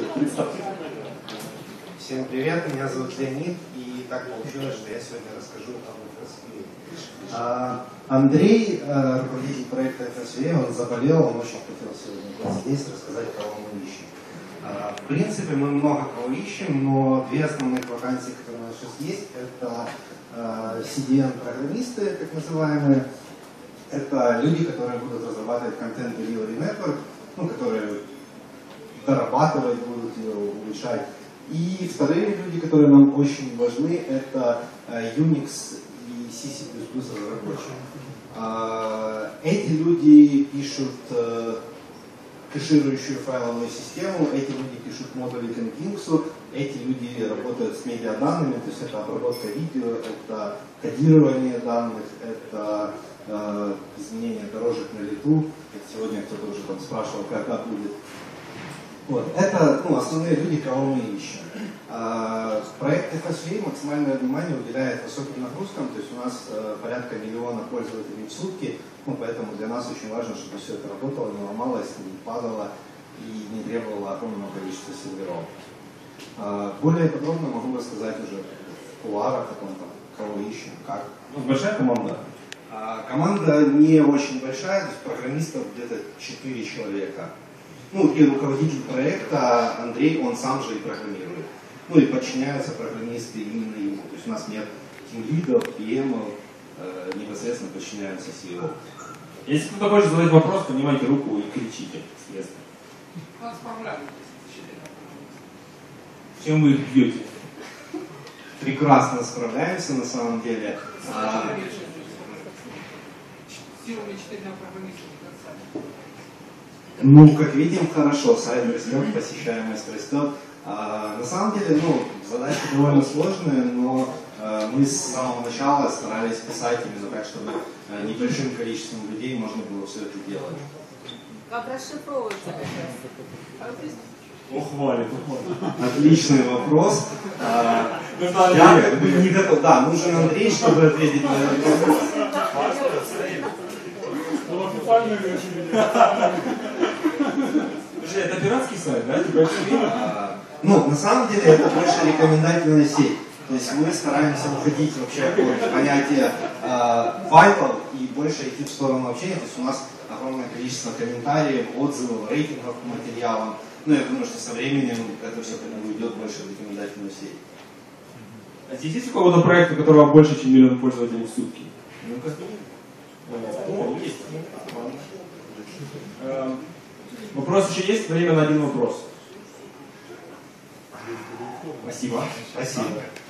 Всем привет, меня зовут Леонид, и так получилось, что я сегодня расскажу о FSVA. Андрей, руководитель проекта FSVA, он заболел, он очень хотел сегодня быть здесь, рассказать, кого мы ищем. В принципе, мы много кого ищем, но две основных вакансии, которые у нас сейчас есть, это CDN-программисты, так называемые. Это люди, которые будут разрабатывать Content Delivery Network, которые дорабатывать будут ее, улучшать. И вторые люди, которые нам очень важны, это Unix и C++ разработчики. Эти люди пишут кэширующую файловую систему, эти люди пишут модули к Nginx, эти люди работают с медиаданными, то есть это обработка видео, это кодирование данных, это изменение дорожек на лету. Сегодня кто-то уже там спрашивал, как будет. Вот. Это основные люди, кого мы ищем. Проект FSVA максимальное внимание уделяет высоким нагрузкам, то есть у нас порядка 1 миллиона пользователей в сутки, поэтому для нас очень важно, чтобы все это работало, не ломалось, не падало и не требовало огромного количества серверов. Более подробно могу рассказать уже в кулуарах о том, кого ищем, как. Большая команда? Команда не очень большая, то есть программистов где-то 4 человека. И руководитель проекта Андрей, он сам же и программирует. И подчиняются программисты именно ему. То есть у нас нет тимлидов, PM, непосредственно подчиняются CEO. Если кто-то хочет задать вопрос, поднимайте руку и кричите. Чем вы их бьете? Прекрасно справляемся на самом деле. Как видим, хорошо, сайт растет, посещаемость растет. На самом деле, задачи довольно сложные, но мы с самого начала старались писать именно так, чтобы небольшим количеством людей можно было все это делать. Как расшифровывается? Ухвалит. Отличный вопрос. Я не готов. Да, нужен Андрей, чтобы ответить на этот вопрос. Слушай, это пиратский сайт, да? На самом деле это больше рекомендательная сеть. То есть мы стараемся уходить вообще от понятия vital и больше идти в сторону общения. То есть у нас огромное количество комментариев, отзывов, рейтингов по материалам. Я думаю, что со временем это все уйдет больше в рекомендательную сеть. А здесь есть у кого-то проект, у которого больше, чем 1 миллион пользователей в сутки? Есть. Вопрос еще есть? Время на один вопрос. Спасибо.